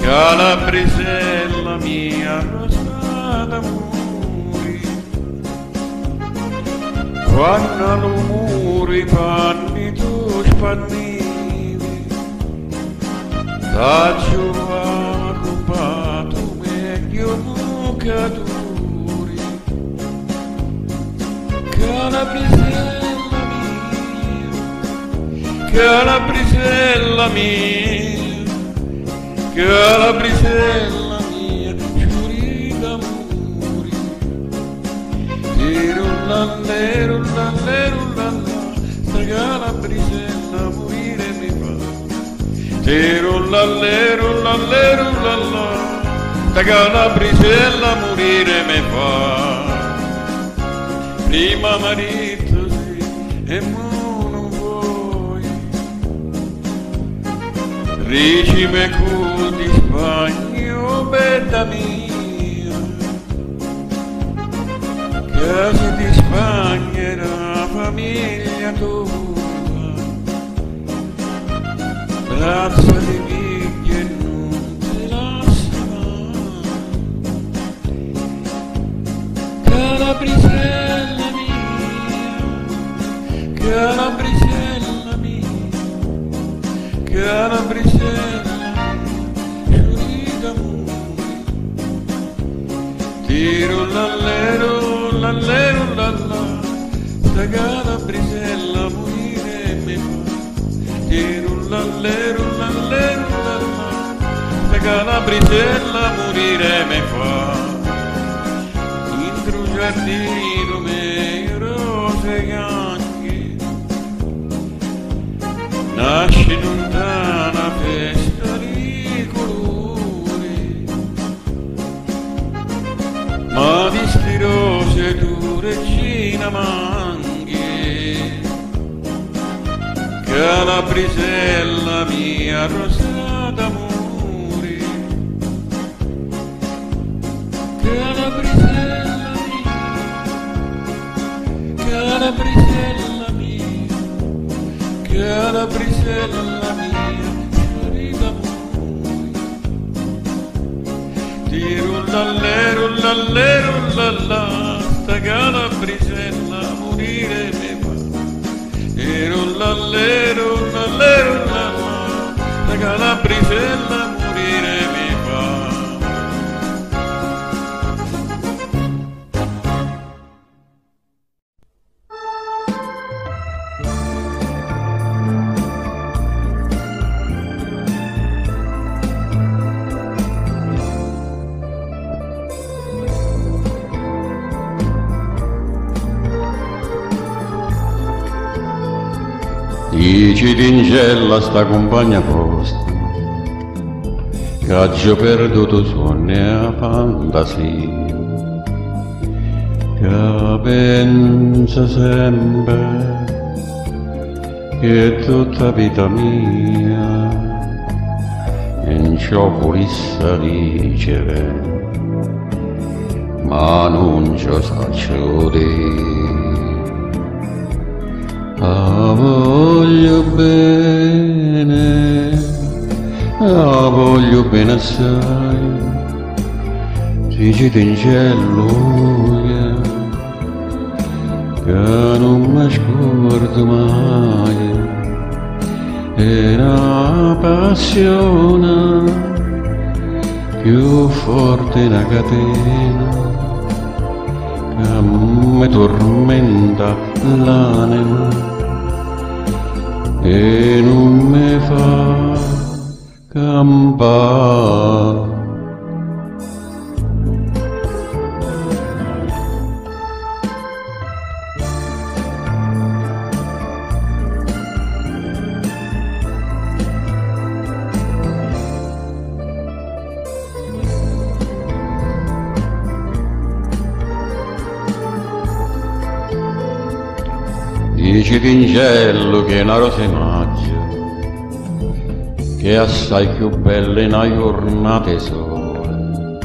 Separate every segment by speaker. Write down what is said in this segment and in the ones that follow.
Speaker 1: Calabrisella mia rosa d'amori, quando l'umore panni tu spannivi, da giova rubato meglio mucaturi. Calabrisella mia, Calabrisella mia, Calabrisella mia, giuri d'amori. Tirullalle, rullalle, rullalla, sta Calabrisella morire mi fa. Tirullalle, rullalle, rullalla, sta Calabrisella morire mi fa. Prima marito sì, e mo non vuoi, ricime cul di Spagna, oh bella mia, casa di Spagna era famiglia tua, braccia di miglia e non te lascia mai. Calabrisella mia, Calabrisella mia, Calabrisella mia, giuri d'amore. Tirullallero, lallero, lalla, sta Calabrisella morire mi fa. Tirullallero, lallero, lalla, sta Calabrisella morire mi fa. Intro giardino me rose bianche, nasce lontana festa di colori, ma di sti rose tu regina manchi. Calabrisella mia rosa d'amori, Calabrisella mia, Calabrisella mia, Calabrisella mia, giuri d'amore. Tirullalle, rullalle, rullalla, sta Calabrisella morire mi fa. Tirullalle, rullalle, rullalla, sta Calabrisella morire mi fa.
Speaker 2: Dici d'ingella sta compagna posta, che ha perduto sogni e fantasia, che pensa sempre che tutta vita mia in ciò volesse ricevere, ma non ci saccio dire. Ah, voglio bene assai, dici d'ingella che non mi scordo mai, è una passione più forte una catena che mi tormenta l'anima e non mi fa campare. Dici d'ingelo che è una rosa maggio, che è assai più bella in una giornata sole,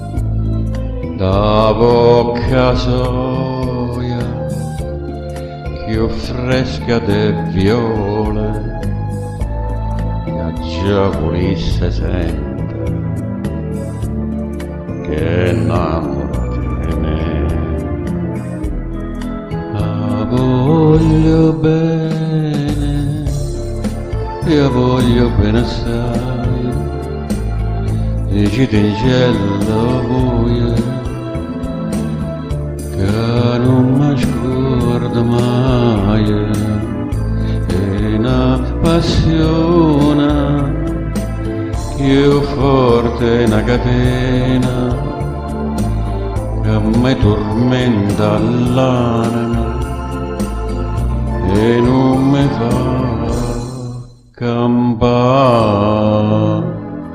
Speaker 2: da bocca soia più fresca de viole, che già volesse sempre che innamorati di me. La voglio bene, io voglio bene assai, dicite in cielo voi che non mi scordo mai, è una passione più forte, una catena che mi tormenta l'anima e non mi fa campare.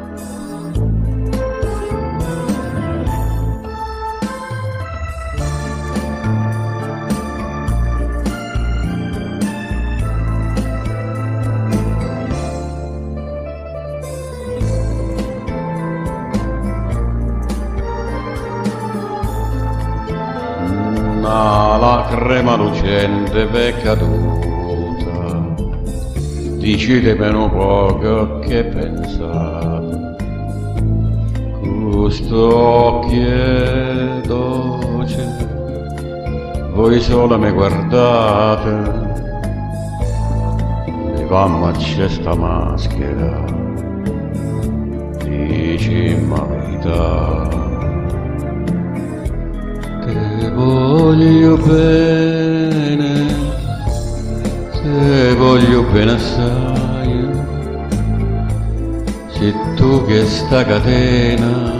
Speaker 2: Una lacrima lucente è caduta, decidemi un poco che pensate, questo occhio dolce, voi solo mi guardate, levammo a questa maschera, dicimmi la verità. Te voglio bene, te voglio bene assai, se tu che sta catena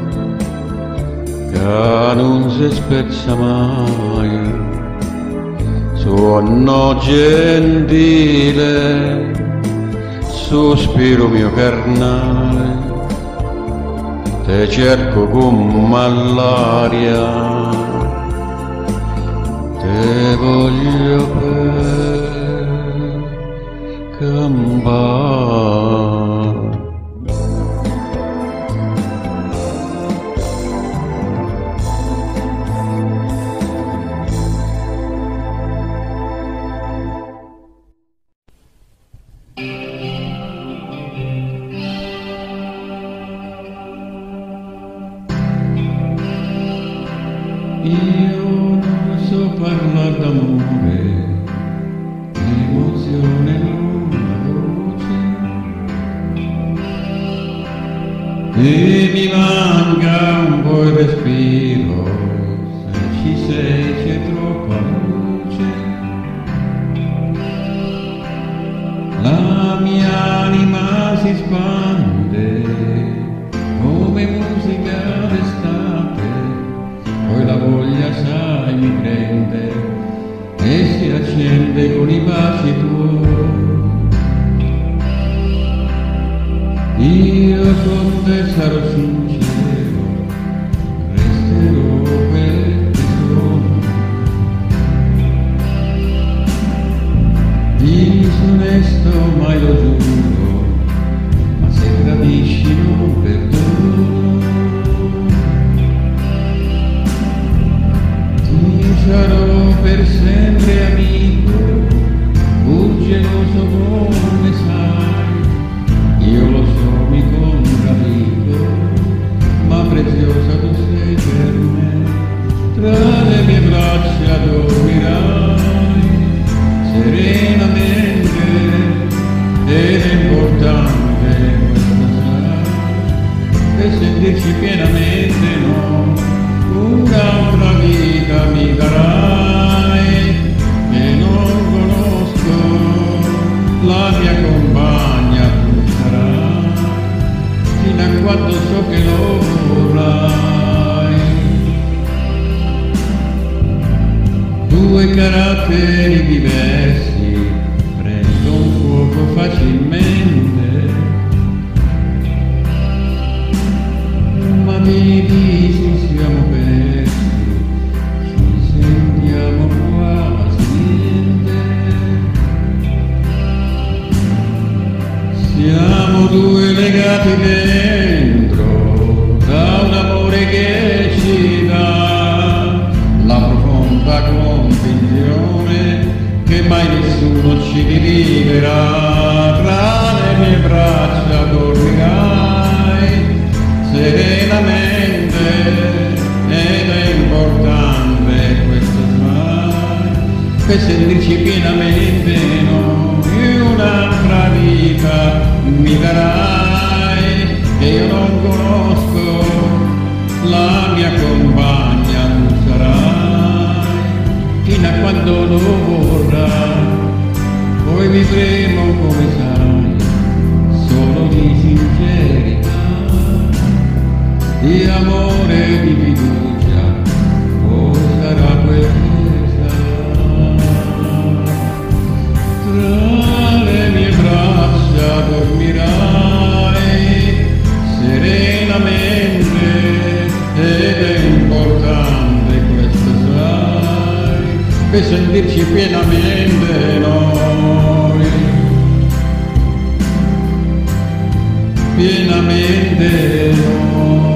Speaker 2: che non si spezza mai, sono gentile, sospiro mio carnale, te cerco come l'aria. Te voglio per campare. Io non so parlare d'amore, l'emozione non la voce, e mi manca un po' il respiro, se ci sei c'è troppa luce. La mia anima si spande come musica d'estate, poi la voglia sai mi prende e si accende con i baci tuoi. Io con te sarò sincero, resterò quel che sono, disonesto mai lo giuro, ma se capisci non perdono. Sarò per sempre amico, pur geloso come sai, io lo so mi contraddico, ma preziosa tu sei per me, tra le mie braccia dormirai serenamente, ed è importante questo sarà, per sentirci pienamente no. Un'altra vita mi darai, che non conosco, la mia compagna tu sarai, fino a quando so che lo vorrai. Due caratteri diversi prendono fuoco facilmente, ma vivi siamo persi, ci sentiamo quasi niente. Siamo due legati dentro da un amore che ci dà la profonda convinzione che mai nessuno ci dividerà. Tra le mie braccia dormirai serenamente, per sentirci pienamente noi un'altra vita mi darai che io non conosco, la mia compagna tu sarai fino a quando lo vorrai, poi vivremo come sai, solo di sincerità, di amore, di fiducia, poi sarà quel che sarà. Tra le mie braccia dormirai serenamente ed è importante questo sai, per sentirci pienamente noi, pienamente noi.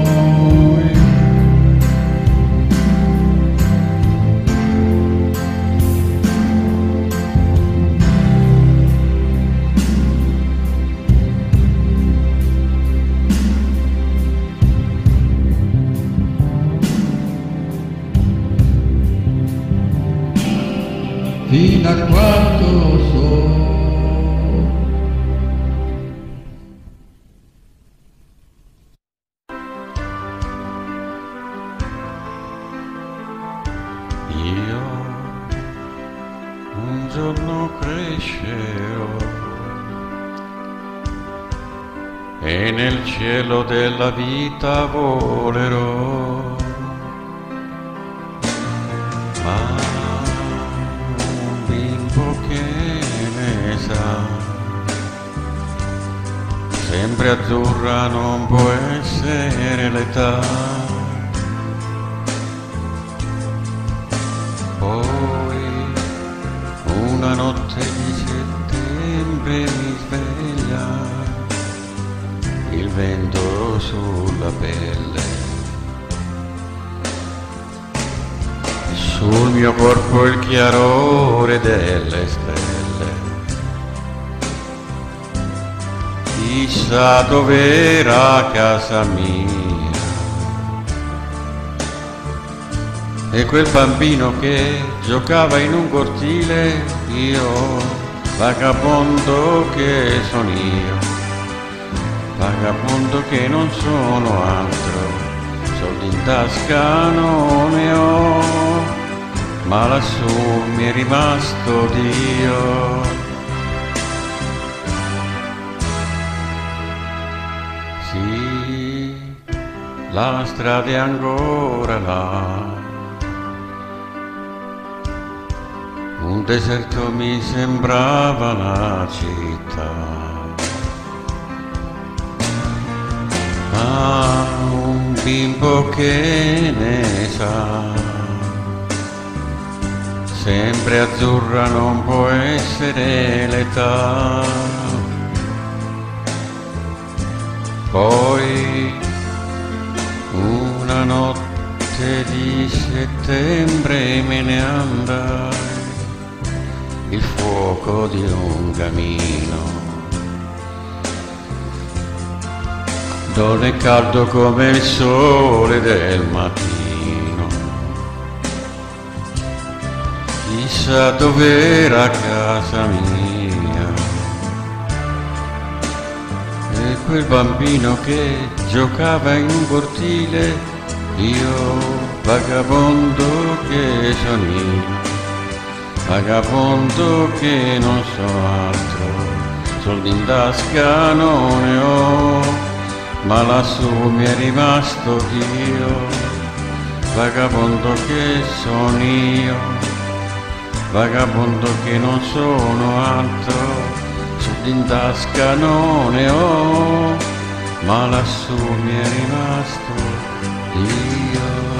Speaker 2: Fino a quando so. Io un giorno crescerò e nel cielo della vita volerò, ma che ne sa, sempre azzurra non può essere l'età. Poi una notte di settembre mi sveglia il vento sulla pelle, sul mio corpo il chiarore delle stelle. Chissà dov'era casa mia e quel bambino che giocava in un cortile, io, vagabondo che sono io, vagabondo che non sono altro, soldi in tasca non ne ho, ma lassù mi è rimasto Dio. Sì, la strada è ancora là, un deserto mi sembrava la città, ma un bimbo che ne sa, sempre azzurra non può essere l'età. Poi una notte di settembre me ne andai, il fuoco di un camino, non è caldo come il sole del mattino. Chissà dov'era casa mia e quel bambino che giocava in un cortile, io, vagabondo che sono io, vagabondo che non so altro, soldi in tasca non ne ho, ma lassù mi è rimasto Dio, vagabondo che sono io, vagabondo che non sono altro, soldi in tasca non ne ho, ma lassù mi è rimasto Dio.